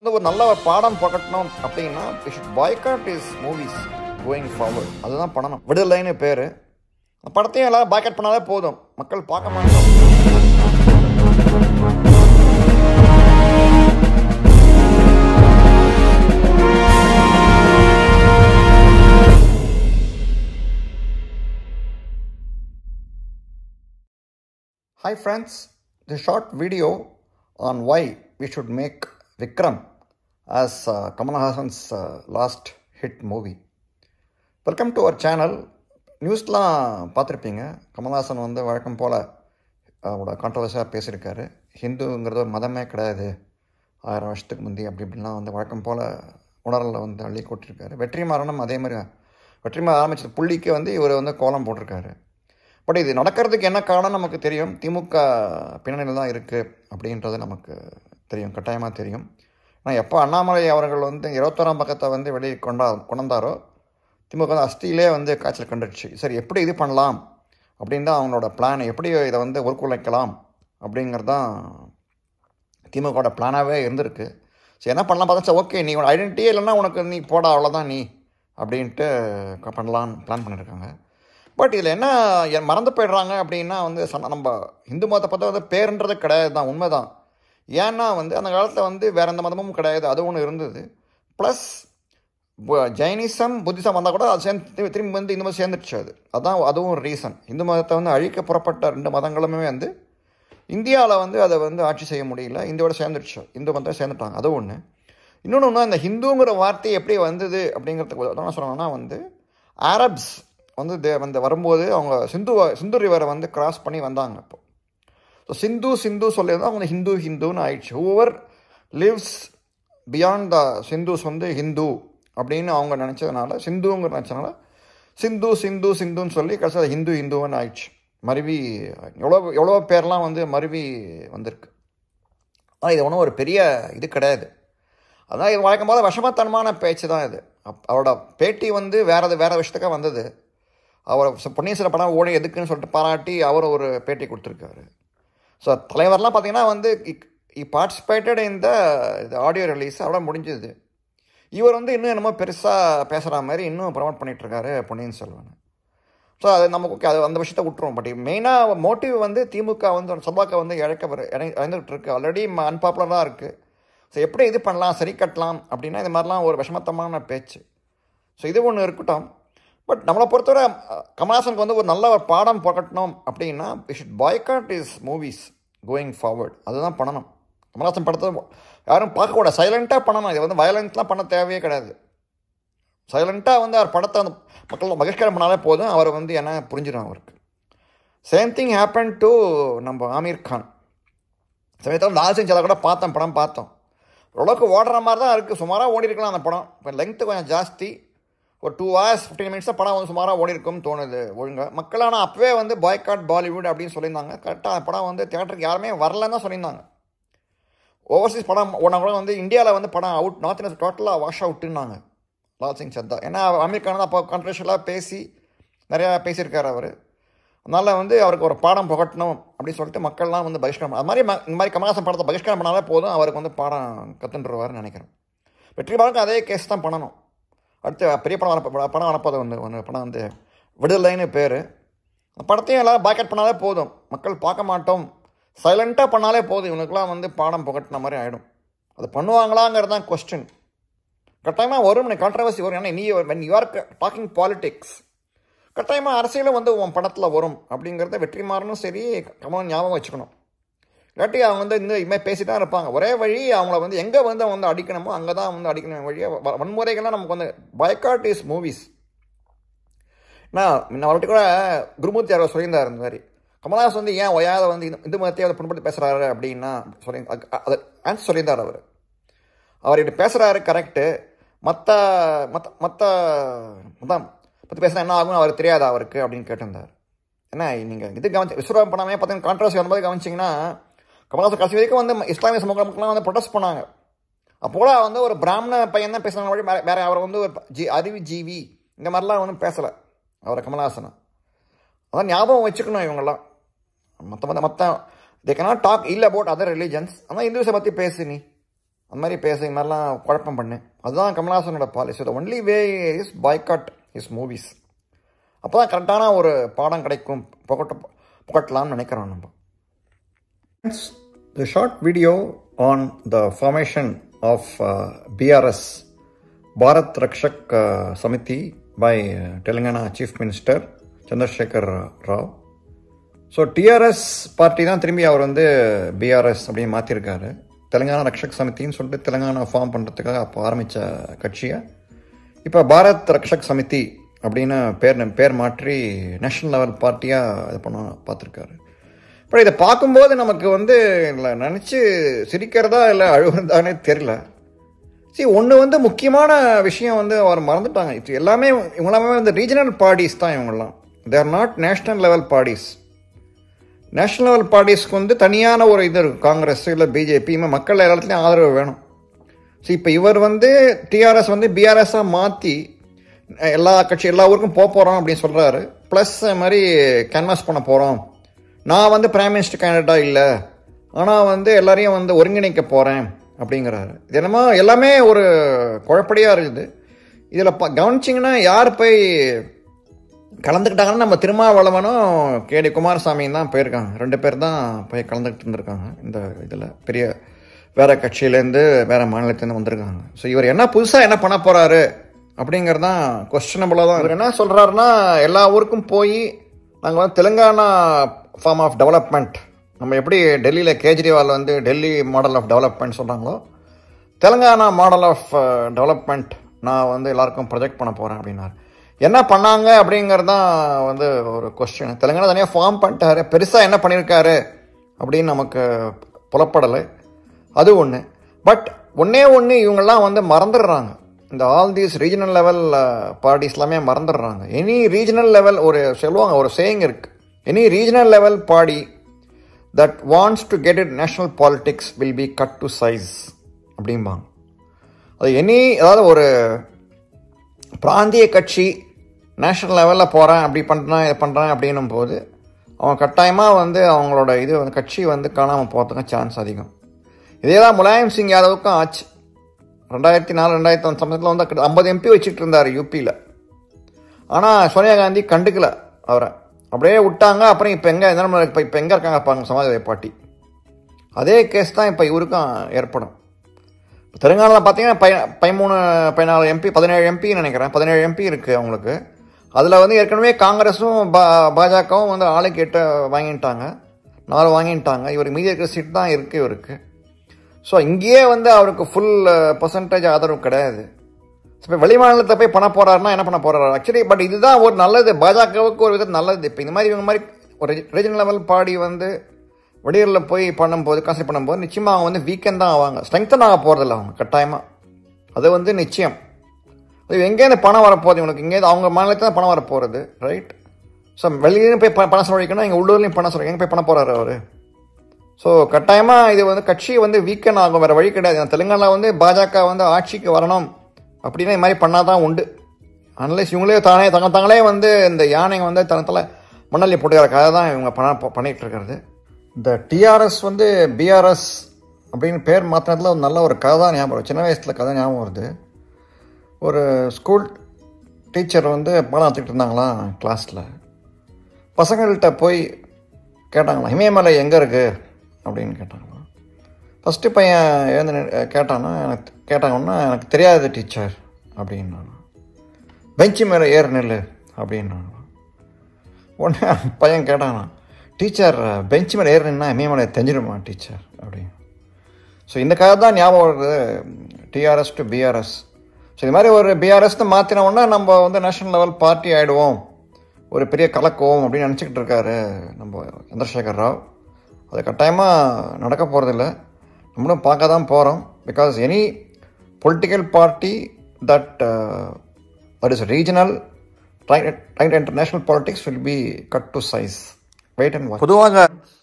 ஒரு நல்ல பாடம் புகட்டணும் அப்படின்னா we should boycott his movies going forward. அதுதான் பண்ணணும். விடுதலைன்னு பேர். படத்தையும் எல்லாம் பாய்காட் பண்ணாலே போதும், மக்கள் பார்க்க மாட்டோம். Hi friends, this short video on why we should make Vikram as Kamal Hassan's last hit movie. Welcome to our channel. நியூஸ்லாம் பார்த்துருப்பீங்க. கமல்ஹாசன் வந்து வழக்கம் போல் அவரோட கான்ட்ரவர்ஸியாக பேசியிருக்காரு. ஹிந்துங்கிறது ஒரு மதமே கிடையாது, 1000 வருஷத்துக்கு முந்தி அப்படி இப்படிலாம் வந்து வழக்கம் போல் உணரலில் வந்து அள்ளி கொட்டிருக்காரு. வெற்றிமாறனும் அதே மாதிரி வெற்றிமாறன் ஆரம்பிச்ச புள்ளிக்கு வந்து இவர் வந்து கோலம் போட்டிருக்காரு. பட் இது நடக்கிறதுக்கு என்ன காரணம் நமக்கு தெரியும். திமுக பின்னணியில் தான் இருக்குது அப்படின்றது நமக்கு தெரியும், கட்டாயமாக தெரியும். ஆனால் எப்போ அண்ணாமலை அவர்கள் வந்து 21ஆம் பக்கத்தை வந்து வெளியே கொண்டாரோ திமுக வந்து அஸ்தியிலே வந்து காய்ச்சல் கண்டுடுச்சு. சரி, எப்படி இது பண்ணலாம் அப்படின்னு தான் அவங்களோட பிளான், எப்படி இதை வந்து ஒர்க்குழைக்கலாம் அப்படிங்கிறது தான் திமுகவோட பிளானாகவே இருந்திருக்கு. சரி, என்ன பண்ணலாம் பார்த்தா, ஓகே நீ உனக்கு ஐடென்டிட்டியே இல்லைன்னா உனக்கு நீ போட அவ்வளோதான் நீ அப்படின்ட்டு பண்ணலான்னு பிளான் பண்ணியிருக்காங்க. பட் இதில் என்ன மறந்து போயிடுறாங்க அப்படின்னா வந்து நம்ம இந்து மதத்தை பார்த்தா வந்து பேருன்றது கிடையாது தான், உண்மை தான். ஏன்னா வந்து அந்த காலத்தில் வந்து வேறு எந்த மதமும் கிடையாது, அது ஒன்று இருந்தது. ப்ளஸ் ஜைனிசம் புத்திசம் வந்தால் கூட அது திரும்பி வந்து இந்த மாதிரி சேர்ந்துடுச்சு. அதுவும் ஒரு ரீசன். இந்து மதத்தை வந்து அழிக்க புறப்பட்ட 2 மதங்களுமே வந்து இந்தியாவில் வந்து அதை வந்து ஆட்சி செய்ய முடியல, இந்தியாவோட சேர்ந்துடுச்சு, இந்து மதத்தை சேர்ந்துட்டாங்க. அது ஒன்று. இன்னொன்று இந்த ஹிந்துங்கிற வார்த்தை எப்படி வந்தது அப்படிங்கிறதுக்கு என்ன சொல்லணும்னா வந்து அரப்ஸ் வந்து வரும்போது அவங்க சிந்து ரிவரை வந்து கிராஸ் பண்ணி வந்தாங்க. இப்போ ஸோ சிந்து சொல்லியிருந்தால் அவங்க ஹிந்துன்னு ஆயிடுச்சு. Whoever lives beyond the Sindhus வந்து ஹிந்து அப்படின்னு அவங்க நினச்சதுனால, சிந்துங்கிற நினச்சதுனால சிந்துன்னு சொல்லி கடைசியில் ஹிந்துன்னு ஆயிடுச்சு. மருவி எவ்வளோ பேர்லாம் வந்து மருவி வந்திருக்கு. ஆனால் இது ஒன்றும் ஒரு பெரிய இது கிடையாது. அதான் இது வழக்கம் போது விஷமத்தனமான பேச்சு தான் இது. அவரோட பேட்டி வந்து வேறு விஷயத்துக்காக வந்தது. அவர் பொன்னியின் செல்வன் படம் ஓடி எதுக்குன்னு சொல்லிட்டு பாராட்டி அவர் ஒரு பேட்டி கொடுத்துருக்காரு. ஸோ தலைவர்லாம் பார்த்தீங்கன்னா வந்து பார்ட்டிசிபேட்டட் இந்த ஆடியோ ரிலீஸ் அவ்வளோ முடிஞ்சது. இவர் வந்து இன்னும் என்னமோ பெருசாக பேசுகிற மாதிரி இன்னும் ப்ரமோட் பண்ணிகிட்ருக்காரு பொன்னியின் செல்வன். ஸோ அது நமக்கு அது அந்த விஷயத்தை விட்டுரும். பட் மெயினாக மோட்டிவ் வந்து திமுக வந்து சபாக்கை வந்து இழந்துகிட்டு இருக்கு, ஆல்ரெடி அன்பாப்புலராக இருக்குது. ஸோ எப்படி இது பண்ணலாம், சரி கட்டலாம் அப்படின்னா இது மாதிரிலாம் ஒரு விஷமத்தமான பேச்சு. ஸோ இது ஒன்று இருக்கட்டும். பட் நம்மளை பொறுத்தவரை கமல்ஹாசனுக்கு வந்து ஒரு நல்ல ஒரு பாடம் புகட்டணும் அப்படின்னா we should boycott his movies going forward. அதுதான் பண்ணணும். கமல்ஹாசன் படத்தை யாரும் பார்க்கக்கூடாது, சைலண்ட்டாக பண்ணணும். இது வந்து வயலண்ட்லாம் பண்ண தேவையே கிடையாது. சைலண்ட்டாக வந்து அவர் படத்தை வந்து மக்கள் பகிஷ்காரம் பண்ணாலே போதும், அவர் வந்து என்ன புரிஞ்சிடும் அவருக்கு. சேம் திங் ஹேப்பன் டு நம்ம ஆமீர் கான். சமயத்தில் லால் சிங் சதா கூட படம் பார்த்தோம். ஓரளவுக்கு ஓடுற மாதிரி தான் இருக்குது, சுமாராக ஓடி இருக்கலாம் அந்த படம். இப்போ லெங்க்த்து கொஞ்சம் ஜாஸ்தி, ஒரு 2 hours 15 minutes படம் வந்து சுமாராக ஓடி இருக்கும்னு தோணுது ஒழுங்காக. மக்கள் ஆனால் அப்போவே வந்து பாய்காட் பாலிவுட் அப்படின்னு சொல்லியிருந்தாங்க. கரெக்டாக அந்த படம் வந்து தியேட்டருக்கு யாருமே வரலன்னு தான் சொல்லியிருந்தாங்க. ஓவர்சீஸ் படம் ஓடினா கூட வந்து இந்தியாவில் வந்து படம் அவுட், நார்த் இந்தியா டோட்டலாக வாஷ் அவுட்டுன்னாங்க லால் சிங் சத்தா. ஏன்னா அமீர் கான் தான் அப்போ கான்ட்ரவர்ஷியலாக பேசி நிறையா பேசியிருக்காரு அவர். அதனால் வந்து அவருக்கு ஒரு பாடம் புகட்டணும் அப்படின்னு சொல்லிட்டு மக்கள்லாம் வந்து பகிஷ்காரம். அது மாதிரி இந்த மாதிரி கமல்ஹாசன் படத்தை பகிஷ்காரம் பண்ணாலே போதும், அவருக்கு வந்து பாடம் கற்றுட்டுருவார்னு நினைக்கிறேன். வெற்றிமாறனுக்கு அதே கேஸ் தான் பண்ணணும். அடுத்து பெரிய படம் வரப்போது ஒன்று படம் வந்து விடுதலைன்னு பேர். அந்த படத்தையும் எல்லாம் பாய்காட் பண்ணாலே போதும், மக்கள் பார்க்க மாட்டோம், சைலண்ட்டாக பண்ணாலே போதும், இவனுக்குலாம் வந்து பாடம் புகட்டின மாதிரி ஆகிடும். அது பண்ணுவாங்களாங்கிறது தான் கொஸ்டின். கட்டாயமாக வரும், கான்ட்ரவர்சி வரும். ஏன்னா நீ when you are talking politics கட்டாயமாக அரசியலும் வந்து உன் படத்தில் வரும் அப்படிங்கிறத வெற்றிமாறனும் சரி கமலும் ஞாபகம் வச்சுக்கணும். இல்லாட்டி அவங்க வந்து இதுமாதிரி பேசிட்டு தான் இருப்பாங்க. ஒரே வழி அவங்கள வந்து எங்கே வந்து அவங்க வந்து அடிக்கணுமோ அங்கே தான் வந்து அடிக்கணும் வழியாக வன்முறைகள்லாம் நமக்கு வந்து பாய்காட் இஸ் மூவிஸ். நான் அவர்கிட்ட கூட குருமூர்த்தி அவர் சொல்லியிருந்தார் இந்த மாதிரி கமல்ஹாசன் வந்து ஏன் ஒயாத வந்து இந்து மதத்தையே அதை புண்படுத்தி பேசுகிறாரு அப்படின்னா சொல்லி அதை ஆன்சர் சொல்லியிருந்தார் அவர். இப்படி பேசுகிறாரு கரெக்டு, மற்ற மதம் பற்றி பேசுனா என்ன ஆகும்னு அவர் தெரியாதா அவருக்கு அப்படின்னு கேட்டிருந்தார். ஏன்னா நீங்கள் இது விஸ்வரூபம் பண்ணாமே பார்த்தீங்கன்னா கான்ட்ரவர்சி வரும்போது கவனிச்சிங்கன்னா கமல்ஹாசன் கடைசி வரைக்கும் வந்து இஸ்லாமிய சமூக மக்கள்லாம் வந்து ப்ரொடெஸ்ட் பண்ணாங்க. அப்போ கூட வந்து ஒரு பிராமண பையன் தான் பேசுனாங்க வழி, வேறு அவர் வந்து ஒரு அறிவுஜீவி இந்த மாதிரிலாம் ஒன்றும் பேசலை அவரை கமல்ஹாசனை. அதான் ஞாபகம் வச்சுக்கணும் இவங்கெல்லாம். மற்ற they cannot talk ill about other religions. ஆனால் இந்துவிசை பற்றி பேசு நீ அந்த மாதிரி பேச இந்த மாதிரிலாம் குழப்பம் பண்ணு. அதுதான் கமல்ஹாசனோட policy. The only way is boycott his movies. அப்போ தான் கரெக்டான ஒரு பாடம் கிடைக்கும், புகட்டலாம்னு நினைக்கிறோம் நம்ம. The short video on the formation of BRS, Bharat Rakshak Samiti by Telangana Chief Minister Chandrasekhar Rao. So TRS party தான் திரும்பி அவர் வந்து பிஆர்எஸ் அப்படின்னு மாற்றிருக்காரு. தெலுங்கானா ரக்ஷக் சமித்தின்னு சொல்லிட்டு தெலுங்கானா ஃபார்ம் பண்ணுறதுக்காக அப்போ ஆரம்பித்த கட்சியை இப்போ பாரத் ரக்ஷக் சமிதி அப்படின்னு பேர் மாற்றி நேஷ்னல் லெவல் பார்ட்டியாக இது பண்ண பார்த்துருக்காரு. இப்போ இதை பார்க்கும்போது நமக்கு வந்து இல்லை நினச்சி சிரிக்கிறதா இல்லை அழுகிறதானே தெரில. ஒன்று வந்து முக்கியமான விஷயம் வந்து அவர் மறந்துட்டாங்க. இது எல்லாமே இவங்களாமே வந்து ரீஜனல் பார்ட்டிஸ் தான் இவங்கெல்லாம். They are not national level parties. National level பார்ட்டிஸ்க்கு வந்து தனியான ஒரு இது இருக்குது. காங்கிரஸ் இல்லை பிஜேபி மக்கள் எல்லாத்துலேயும் ஆதரவு வேணும். ஸோ இப்போ இவர் வந்து டிஆர்எஸ் வந்து பிஆர்எஸ்ஸாக மாற்றி எல்லா ஊருக்கும் போகிறோம் அப்படின்னு சொல்கிறாரு. ப்ளஸ் மாதிரி கேன்வாஸ் பண்ண போகிறோம், நான் வந்து பிரைம் மினிஸ்டர் கேண்டிடேட்டாக இல்லை, ஆனால் வந்து எல்லாரையும் வந்து ஒருங்கிணைக்க போகிறேன் அப்படிங்கிறாரு. இது என்னமோ எல்லாமே ஒரு குழப்படியாக இருக்குது. இதில் கவனிச்சிங்கன்னா யார் போய் கலந்துக்கிட்டாங்கன்னா நம்ம திருமாவளவனும் கேடி குமாரசாமியும் தான் போயிருக்காங்க. 2 பேர் தான் போய் கலந்துக்கிட்டு இருந்திருக்காங்க இந்த இதில். பெரிய வேறு கட்சியிலேருந்து வேறு மாநிலத்துலேருந்து வந்திருக்காங்க. ஸோ இவர் என்ன புதுசாக என்ன பண்ண போகிறாரு அப்படிங்கிறது தான் கொஸ்டினபுளாக தான். இவர் என்ன சொல்கிறாருன்னா, எல்லா ஊருக்கும் போய் நாங்கள் வந்து தெலுங்கானா ஃபார்ம் ஆஃப் டெவலப்மெண்ட், நம்ம எப்படி டெல்லியில் கேஜ்ரிவால் வந்து டெல்லி மாடல் ஆஃப் டெவலப்மெண்ட் சொல்கிறாங்களோ, தெலுங்கானா மாடல் ஆஃப் டெவலப்மெண்ட் நான் வந்து எல்லாருக்கும் ப்ரொஜெக்ட் பண்ண போகிறேன் அப்படின்னாரு. என்ன பண்ணாங்க அப்படிங்கிறது தான் வந்து ஒரு கொஸ்டின். தெலுங்கானா தனியாக ஃபார்ம் பண்ணிட்டாரு, பெருசாக என்ன பண்ணியிருக்காரு அப்படின்னு நமக்கு புலப்படலை. அது ஒன்று. பட் ஒன்றே இவங்கெல்லாம் வந்து மறந்துடுறாங்க. இந்த all these regional level parties எல்லாமே மறந்துடுறாங்க. எனி ரீஜனல் லெவல் ஒரு சொல்லுவாங்க, ஒரு சேயிங் இருக்குது, any regional level party that wants to get it national politics will be cut to size அப்படிம்பாங்க. அது அதாவது ஒரு பிராந்திய கட்சி நேஷ்னல் லெவலில் போகிறேன், அப்படி பண்ணுறேன், இது பண்ணுறேன் அப்படின்னும் போது அவங்க கட்டாயமாக வந்து அவங்களோட இது வந்து கட்சி வந்து காணாமல் போகிறதுக்கு சான்ஸ் அதிகம். இதே தான் முலாயம் சிங் யாதவுக்கும் ஆச்சு. 2004-2005 சமயத்தில் வந்து 50 MP வச்சுட்டு இருந்தார் யூபியில். ஆனால் சோனியா காந்தி கண்டுக்கல அவரை, அப்படியே விட்டாங்க. அப்புறம் இப்போ எங்கே இப்போ எங்கே இருக்காங்க பாருங்க சமாஜ்வாதி பார்ட்டி. அதே கேஸ் தான் இப்போ இவருக்கும் ஏற்படும். தெலுங்கானாவில் பார்த்தீங்கன்னா 13-14 MP 17 MP நினைக்கிறேன், 17 MP இருக்குது அவங்களுக்கு. அதில் வந்து ஏற்கனவே காங்கிரஸும் பாஜகவும் வந்து ஆளுக்கு 8 வாங்கிட்டாங்க, 4 வாங்கிட்டாங்க. இவருக்கு மீதி இருக்கிற சீட் தான் இருக்குது இவருக்கு. ஸோ இங்கேயே வந்து அவருக்கு ஃபுல் பர்சன்டேஜ் ஆதரவு கிடையாது. இப்போ வெளிமாநிலத்தை போய் பண்ண போகிறாருன்னா என்ன பண்ண போகிறாரு ஆக்சுவலி. பட் இதுதான் ஒரு நல்லது, பாஜகவுக்கு ஒரு விதம் நல்லது. இப்போ இந்த மாதிரி இவங்க மாதிரி ஒரு ரீஜனல் லெவல் பார்ட்டி வந்து வெளியூரில் போய் பண்ணும்போது கான்சென்ட்ரேட் பண்ணும்போது நிச்சயமாக அவங்க வந்து வீக்கெண்ட் தான் ஆவாங்க, ஸ்ட்ரெங்தன் ஆக போகிறதில்ல அவங்க கட்டாயமாக. அது வந்து நிச்சயம். அது எங்கேருந்து பணம் வரப்போகுது இவனுக்கு, இங்கேருந்து அவங்க மாநிலத்தில் தான் பணம் வரப்போகிறது, ரைட். ஸோ வெளியிலையும் போய் பணம் செலவழிக்கணும், இங்கே உள்ளூர்லேயும் பணம் செலவழிக்க, எங்கே போய் பண்ண போகிறாரு அவர். ஸோ கட்டாயமாக இது வந்து கட்சி வந்து வீக்கெண்ட் ஆகும், வேறு வழி கிடையாது. தெலுங்கானாவில் வந்து பாஜக வந்து ஆட்சிக்கு வரணும் அப்படின்னா இது மாதிரி பண்ணால் தான் உண்டு. அன்லெஸ் இவங்களே தாங்களே வந்து இந்த யானைங்க வந்து தனத்தில் மண்ணல்லி போட்டுக்கிறக்காக தான் இவங்க பண்ணிகிட்டு இருக்கிறது. இந்த டிஆர்எஸ் வந்து பிஆர்எஸ் அப்படின்னு பேர் மாற்றினதுல ஒரு நல்ல ஒரு கதை தான் ஞாபகம். சின்ன வயசில் கதை ஞாபகம் வருது. ஒரு ஸ்கூல் டீச்சர் வந்து பாடம் நடத்திக்கிட்டு இருந்தாங்களாம் கிளாஸில். பசங்கள்கிட்ட போய் கேட்டாங்களாம், இமயமலை எங்கே இருக்குது அப்படின்னு கேட்டாங்களாம். ஃபஸ்ட்டு பையன் எழுந்து கேட்டாங்கன்னா எனக்கு தெரியாது டீச்சர் அப்படின்னாங்க. பெஞ்சு மேலே ஏறு நெல் அப்படின்னாங்க. உடனே பையன் கேட்டானா, டீச்சர் பெஞ்சு மேலே ஏறினா இமயமலை தெரிஞ்சிடுமா டீச்சர் அப்படின்னு. ஸோ இந்த கதை தான் ஞாபகம் வருது, டிஆர்எஸ் டு பிஆர்எஸ். ஸோ இது மாதிரி ஒரு பிஆர்எஸ்ன்னு மாற்றினோன்னா நம்ம வந்து நேஷனல் லெவல் பார்ட்டி ஆகிடுவோம், ஒரு பெரிய கலக்குவோம் அப்படின்னு நினச்சிக்கிட்டு இருக்காரு நம்ம சந்திரசேகர் ராவ். அது கட்டாயமாக நடக்க போகிறதில்ல, நம்மளும் பார்க்க தான் போகிறோம். Because any political party that is regional trying to international politics will be cut to size. Wait and watch. பொதுவாக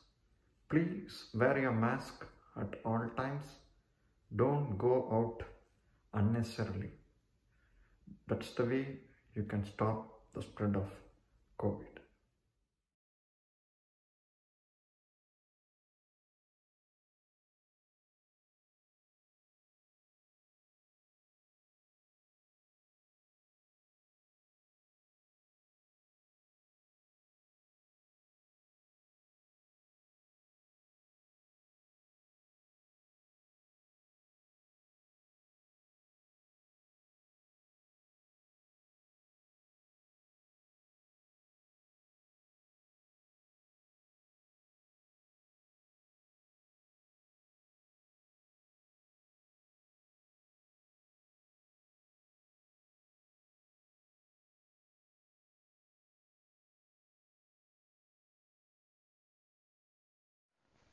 please wear your mask at all times. Don't go out unnecessarily. That's the way you can stop the spread of COVID.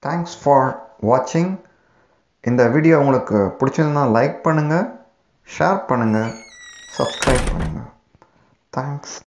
Thanks for வாட்சிங். இந்த video உங்களுக்கு பிடிச்சிருந்தா like பண்ணுங்கள், share பண்ணுங்கள், subscribe பண்ணுங்கள். Thanks.